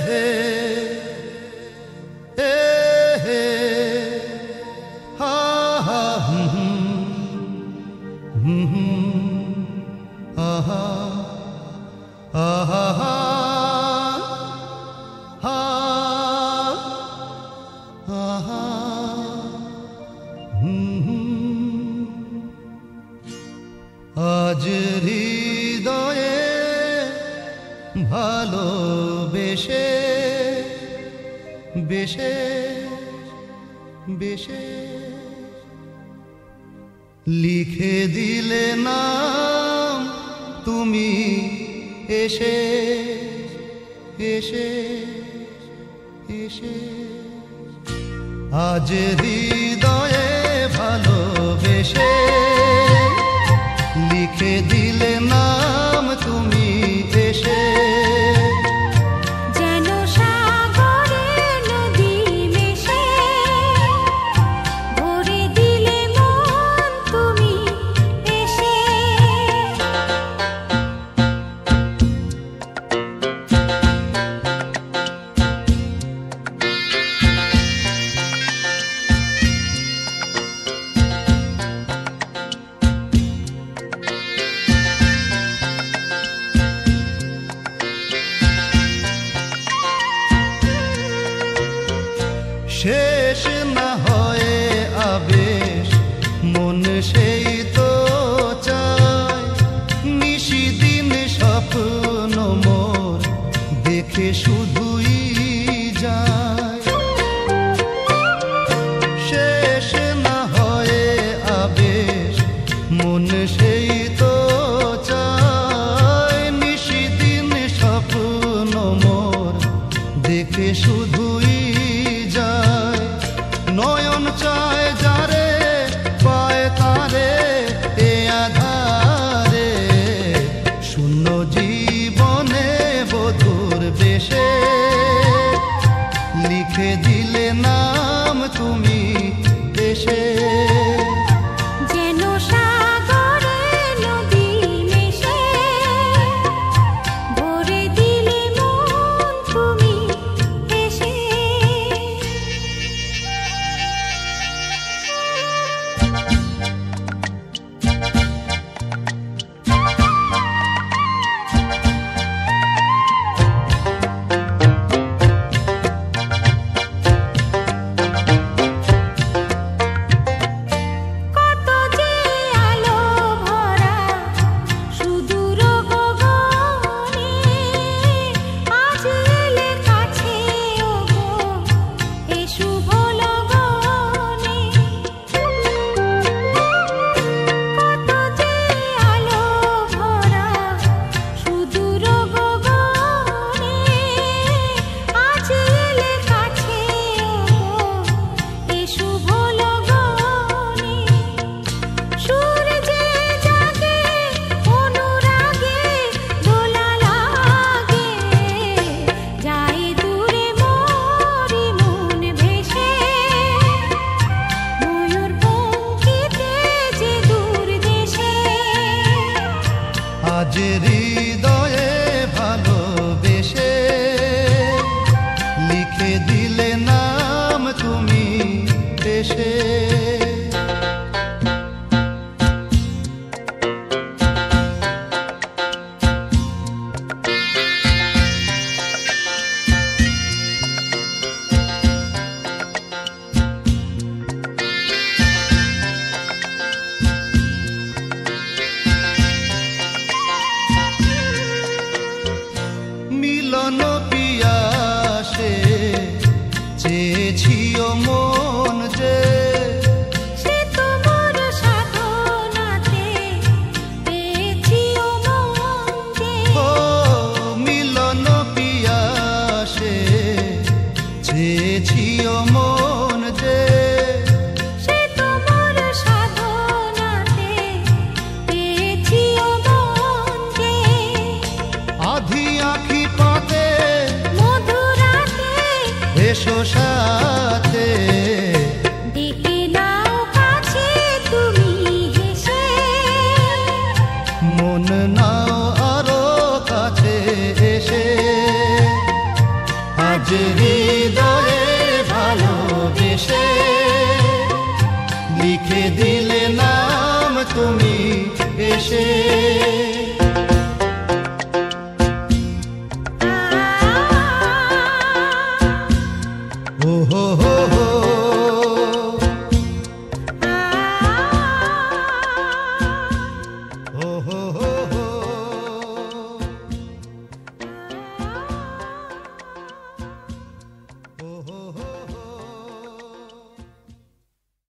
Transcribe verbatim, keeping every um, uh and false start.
আজ হৃদয়ে ভালোবেসে বেশে বেশে লিখে দিলে নাম তুমি এসে এসে এসে আজ হৃদয়ে ভালোবেসে লিখে দিলে নাম তুমি এসে যেন সাগরে নদী মিশে ভরে দিলে মন তুমি এসে শেষ না হয়ে আবেশ মন সেই তো চায় নিশিদিন স্বপ্ন মোর দেখে শুধুই যায় শেষ না হয়ে আবেশ মন সেই তো চায় নিশিদিন স্বপ্ন মোর দেখে শুধুই নয়ন চায় যারে পায় তারে এ আধারে শূন্য জীবনে বধুর বেশে লিখে দিলে নাম তুমি এসে যেন সাগরে নদী মিশে ভরে দিলে মন তুমি এসে আজ হৃদয়ে ভালোবেসে লিখে দিলে নাম তুমি এসে মিলন পিয়াসে চেয়েছিও মন যে সে তোমার সাধনাতে পেয়েছিও মন যে ও মিলন পিয়াসে চেয়েছিও মন যে সে তোমার সাধনাতে পেয়েছিও মন যে আধি আখি পাতে মধুরাতে এসো সাথে ডেকে নাও কাছে তুমি হেসে মন নাও আরো কাছে এসে হৃদয়ে ভালোবেসে লিখে দিলে নাম তুমি এসে। ও হো হো